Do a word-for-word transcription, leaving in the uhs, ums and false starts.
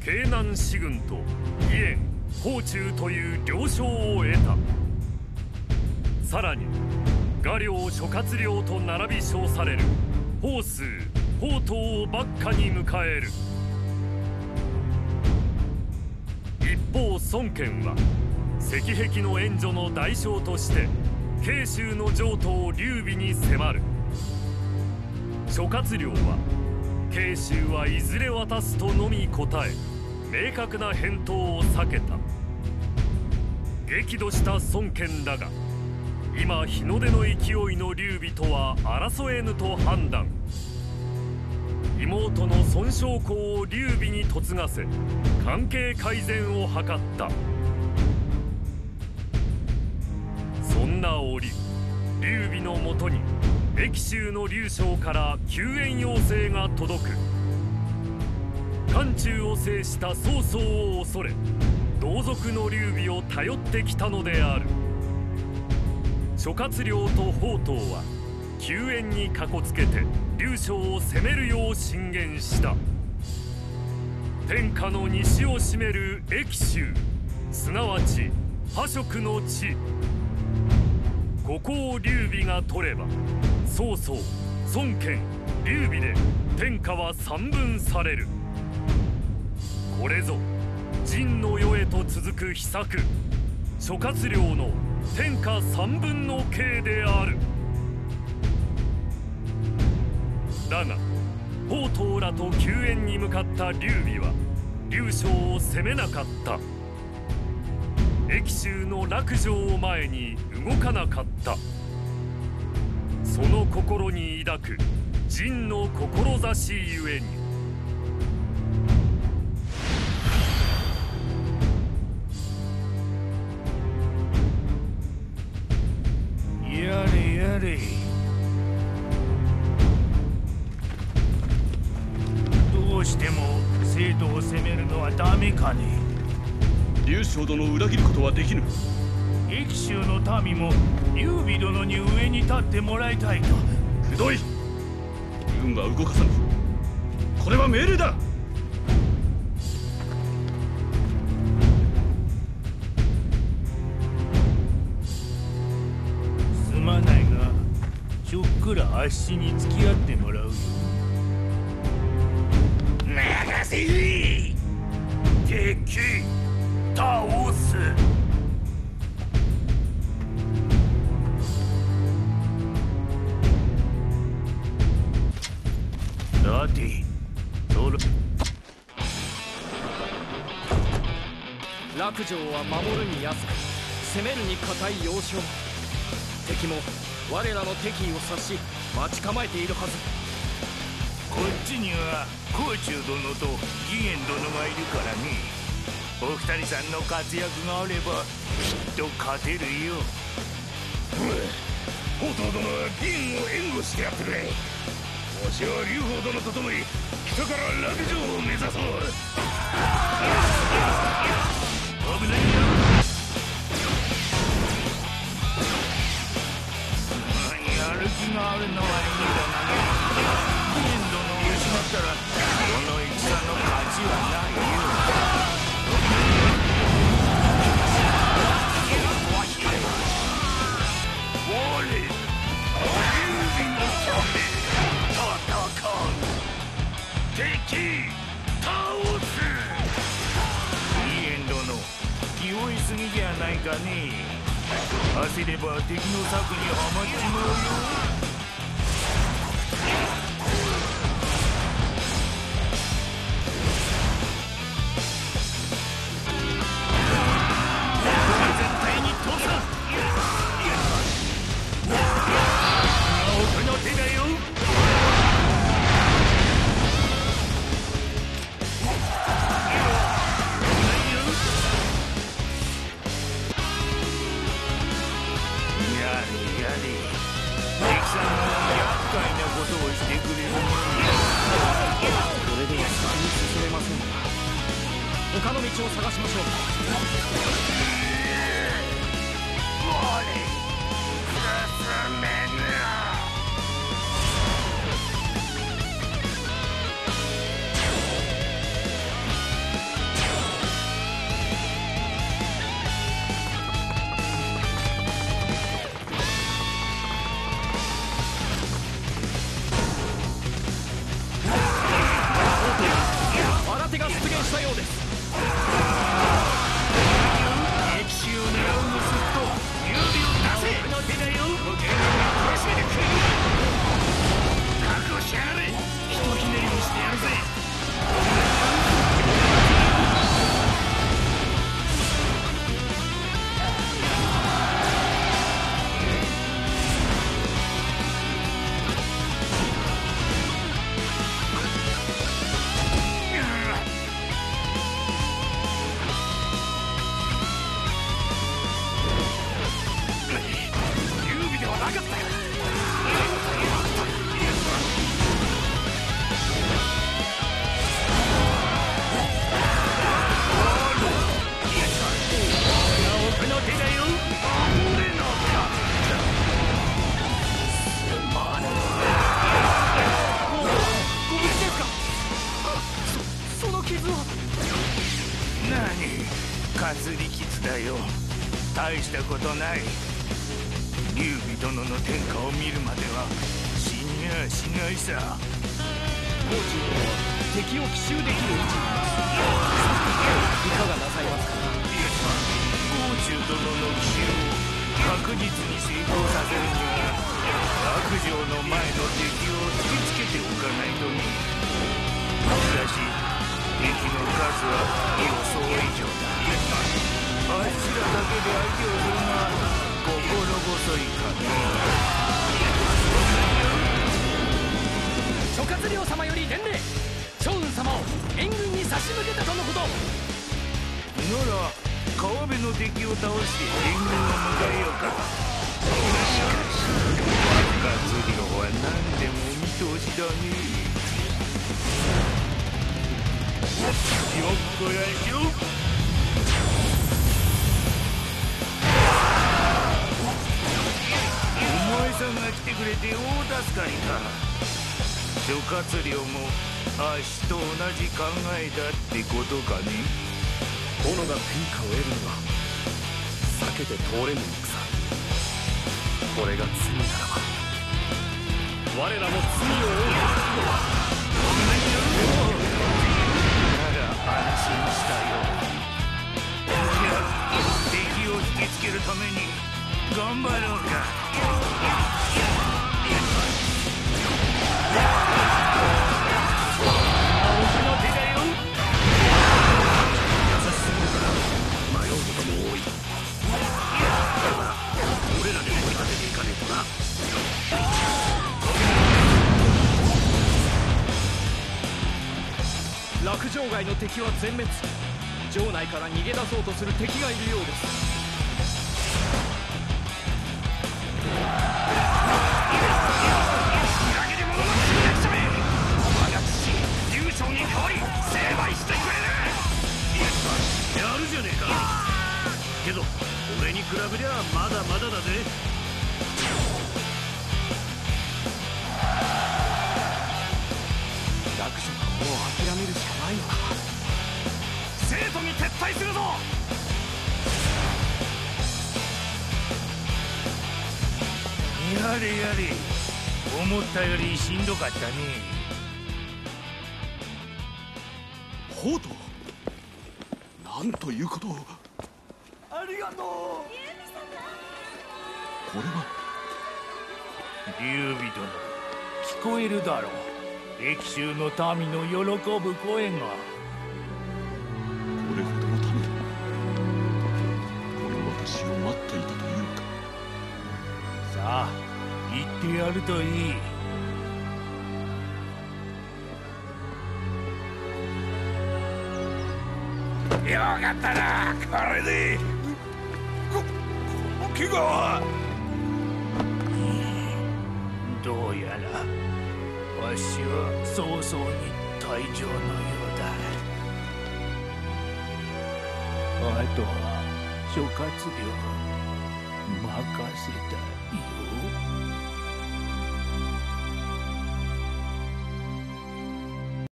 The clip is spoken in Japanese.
京南士軍と義援宝忠という領将を得た。さらに画領諸葛亮と並び称される宝数宝刀を幕下に迎える。一方孫権は石壁の援助の代償として慶州の譲渡を劉備に迫る。諸葛亮は慶州はいずれ渡すとのみ答え、明確な返答を避けた。激怒した孫権だが、今日の出の勢いの劉備とは争えぬと判断。妹の孫尚香を劉備に嫁がせ関係改善を図った。そんな折、劉備のもとに益州の劉将から救援要請が届く。漢中を制した曹操を恐れ、同族の劉備を頼ってきたのである。諸葛亮と宝刀は救援にかこつけて劉将を攻めるよう進言した。天下の西を占める益州、すなわち破蜀の地、ここを劉備が取れば曹操、孫権、劉備で天下は三分される。これぞ陣の世へと続く秘策、諸葛亮の天下三分の計である。だが宝刀らと救援に向かった劉備は劉将を攻めなかった。益州の落城を前に動かなかった。その心に抱く陣の志ゆえに、 やれやれ、どうしても生徒を責めるのはダメかね。 劉将殿を裏切ることはできぬ。 益州の民も劉備殿に上に立ってもらいたいと。 くどい。軍は動かさぬ。これは命令だ。 すまないがちょっくらあっしに付き合ってもらうよ。任せい。敵倒す。さて、そろ落城は守るに安く、攻めるに堅い要衝。敵も我らの敵意を察し待ち構えているはず。 こっちには甲冑殿と義元殿がいるからね。お二人さんの活躍があればきっと勝てるよ。 宝刀殿は義元を援護してやってくれ。わしは劉邦殿と共に北から落城を目指そう。 危ないよ。やる気があるのはいいんだがね。義元殿を失ったらこの戦の勝ちはないよ。 敵倒す。 義元殿、気負いすぎじゃないかね。焦れば敵の策にはまっちまうよ。 他の道を探しましょう。 大したことない。劉備殿の天下を見るまでは死にゃしないさ。 高知殿は敵を奇襲できる位置にいます。いかがなさいますか。 高知殿の奇襲を確実に成功させるには悪城の前の敵を突きつけておかないとね。しかし敵の数は予想以上だ。あいつらだけで相手をするのは心細いかね。 諸葛亮様より伝令、趙雲様を援軍に差し向けたとのこと。 なら川辺の敵を倒して援軍を迎えようか。しかし若津亮は何でもお見通しだね。よっこらしょ。お前さんが来てくれて大助かりか。諸葛亮もあっしと同じ考えだってことかね。 殿が天下を得るのは避けて通れぬ戦。これが罪ならば我らも罪を負う。 なら安心したよ。じゃあ敵を引きつけるために頑張ろうか。僕の手だよ。 優しすぎるから迷うことも多い。だが俺らで追い立てていかねえとな。 洛城外の敵は全滅。城内から逃げ出そうとする敵がいるようです。 裏切り者の侵略者め、我が父劉将に代わり成敗してくれる。 やるじゃねえか。けど俺に比べりゃまだまだだぜ。 洛城はもう諦めるしかないのか。 生徒に撤退するぞ。 やれやれ、思ったよりしんどかったね。 ホート、なんということを。 ありがとう。 これは劉備殿、聞こえるだろう。益州の民の喜ぶ声が。 これほどのためにこの私を待っていたというか。 さあ言ってやるといい。 よかったな、これで。ここの怪我は。 どうやらわしは早々に退場のようだ。あとは諸葛亮任せたよ。